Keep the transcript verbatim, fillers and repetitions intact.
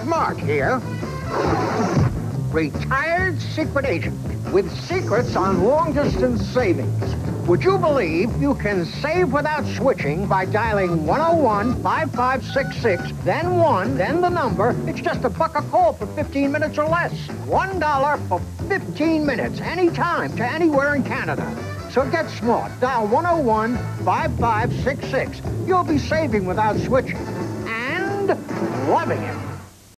Smart here. Retired secret agent with secrets on long-distance savings. Would you believe you can save without switching by dialing one oh one, five five six six, then one, then the number? It's just a buck a call for fifteen minutes or less. One dollar for fifteen minutes, anytime, to anywhere in Canada. So get smart. Dial one oh one, five five six six. You'll be saving without switching. And loving it.